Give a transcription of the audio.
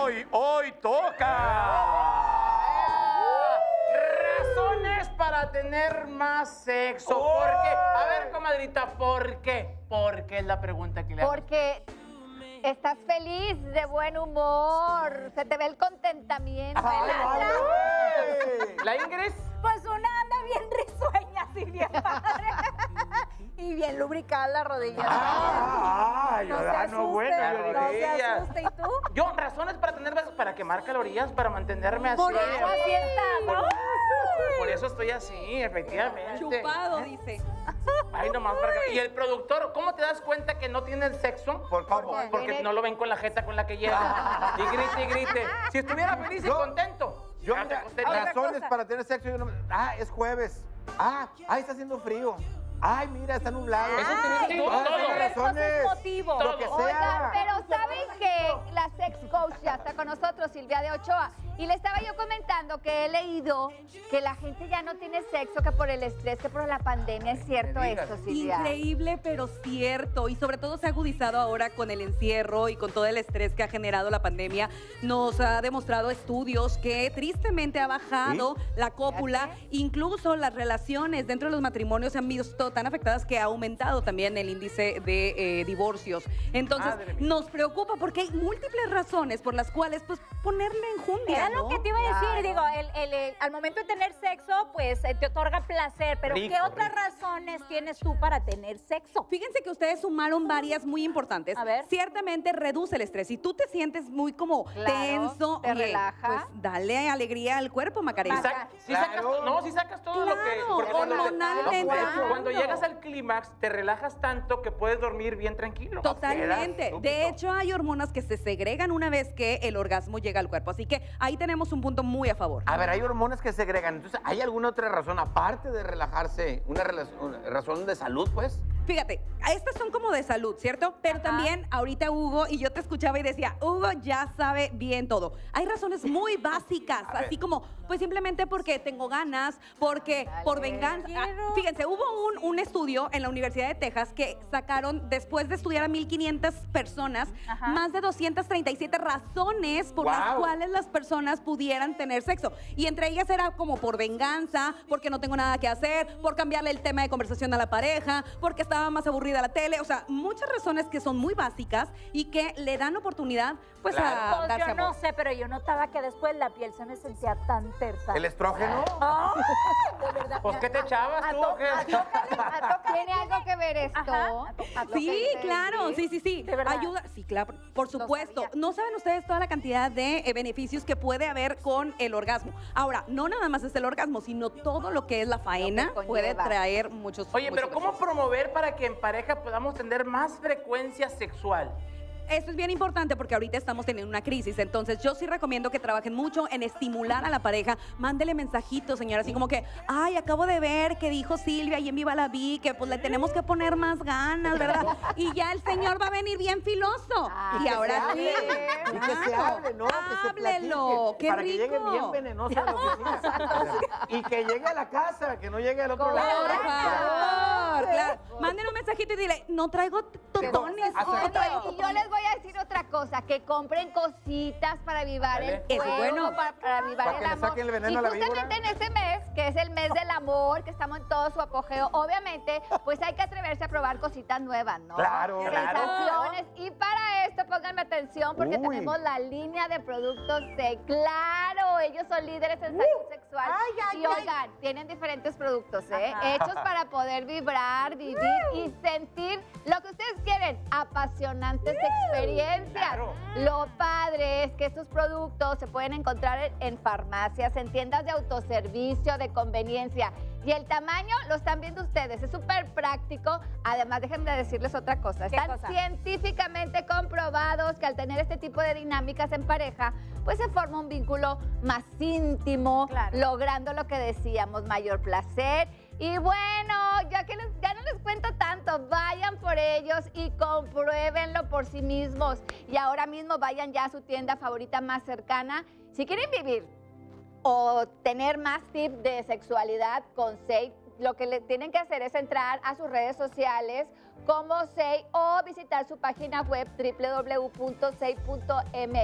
Hoy toca. Razones para tener más sexo. ¿Por qué? A ver, comadrita, ¿por qué? ¿Por qué es la pregunta que le hago? Porque estás feliz, de buen humor, se te ve el contentamiento. ¿La Ingrid? Pues una anda bien risueña, así bien padre. Y bien lubricada la rodilla. No se asuste. ¿Y tú? Yo, razones para tener besos, para quemar calorías, para mantenerme así. Por eso así estás, ¿no? Por eso estoy así, efectivamente. Chupado, dice. Ay, nomás para que... Y el productor, ¿cómo te das cuenta que no tiene el sexo? ¿Por cómo? Porque no lo ven con la jeta con la que llega. Y grite y grite. Si estuviera feliz y contento. Yo, ya te mira, costaría. razones para tener sexo. Es jueves. Está haciendo frío. Ay, mira, está nublado. Es un triste, Todas todo. esas razones. motivo. Lo que Oigan, sea. pero ¿saben que la sex coach ya está con nosotros, Silvia de Ochoa? Y le estaba yo comentando que he leído que la gente ya no tiene sexo, que por el estrés, que por la pandemia. ¿Es cierto esto, Silvia? Increíble, pero cierto. Y sobre todo se ha agudizado ahora con el encierro y con todo el estrés que ha generado la pandemia. Nos ha demostrado estudios que tristemente ha bajado la cópula. Incluso las relaciones dentro de los matrimonios se han visto tan afectadas que ha aumentado también el índice de divorcios. Entonces, nos preocupa porque hay múltiples razones por las cuales, pues, ponerle enjundia. Era lo que te iba a decir, digo, al momento de tener sexo, pues te otorga placer, pero ¿qué otras razones tienes tú para tener sexo? Fíjense que ustedes sumaron varias muy importantes. A ver. Ciertamente reduce el estrés. Si tú te sientes muy como tenso, te relaja. pues dale alegría al cuerpo, Macarena. Si sacas todo lo que... porque hormonalmente. cuando llegas al clímax, te relajas tanto que puedes dormir bien tranquilo. Totalmente. De hecho, hay hormonas que se segregan una vez que el orgasmo llega al cuerpo. Así que ahí tenemos un punto muy a favor. A ver, hay hormonas que segregan. Entonces, ¿hay alguna otra razón, aparte de relajarse, una razón de salud, pues? Fíjate, estas son como de salud, ¿cierto? Pero también ahorita Hugo, y yo te escuchaba y decía, Hugo ya sabe bien todo. Hay razones muy básicas, así como, pues simplemente porque tengo ganas, porque por venganza. Fíjense, hubo un estudio en la Universidad de Texas que sacaron, después de estudiar a 1,500 personas, más de 237 razones por las cuales las personas pudieran tener sexo. Y entre ellas era como por venganza, porque no tengo nada que hacer, por cambiarle el tema de conversación a la pareja, porque estaba más aburrida la tele. O sea, muchas razones que son muy básicas y que le dan oportunidad, pues, a Pues darse yo no amor. sé, pero yo notaba que después la piel se me sentía tan tersa. ¿El estrógeno? De verdad. Pues, ¿qué te echabas tú o qué? ¿Tiene algo que ver esto? Sí, claro, sí. ¿De verdad? Ayuda, sí, claro, por supuesto. sabía. No saben ustedes toda la cantidad de beneficios que puede haber con el orgasmo. Ahora, no nada más es el orgasmo, sino todo lo que es la faena conlleva. puede traer muchos. Oye, pero muchos ¿cómo beneficios. promover para que en pareja podamos tener más frecuencia sexual? Esto es bien importante porque ahorita estamos teniendo una crisis, entonces yo sí recomiendo que trabajen mucho en estimular a la pareja. Mándele mensajitos, señora, así como que, ay, acabo de ver que dijo Silvia y en Viva la Vi que pues le tenemos que poner más ganas, ¿verdad? Y ya el señor va a venir bien filoso. Y ahora sí. Y que se hable, ¿no? Que se Háblelo, platique, qué para que llegue rico. bien venenosa a la oficina. Y que llegue a la casa, que no llegue al otro lado. Por favor, claro. Mándenle un mensajito y dile, no traigo totones. Oye, y yo les voy a decir otra cosa, que compren cositas para avivar el Eso, fuego, bueno. para avivar Para el que le amor. saquen el veneno Y a la justamente víbora. en este mes, que es el mes del amor, que estamos en todo su apogeo, obviamente, pues hay que atreverse a probar cositas nuevas, ¿no? Claro, claro. Sensaciones. Y para esto, pónganme atención, porque Uy. tenemos la línea de productos de Claro. Ellos son líderes en salud sexual. Y oigan, tienen diferentes productos, hechos para poder vibrar, vivir y sentir lo que ustedes quieren. Apasionantes experiencias. Claro. Lo padre es que estos productos se pueden encontrar en farmacias, en tiendas de autoservicio, de conveniencia. Y el tamaño lo están viendo ustedes, es súper práctico. Además, déjenme decirles otra cosa. ¿Qué Están cosa? científicamente comprobados que al tener este tipo de dinámicas en pareja, pues se forma un vínculo más íntimo, Claro. logrando lo que decíamos, mayor placer. Y bueno, ya no les cuento tanto, vayan por ellos y compruébenlo por sí mismos. Y ahora mismo vayan ya a su tienda favorita más cercana. Si quieren vivir o tener más tips de sexualidad con Sei, lo que le tienen que hacer es entrar a sus redes sociales como Sei o visitar su página web www.sei.mx.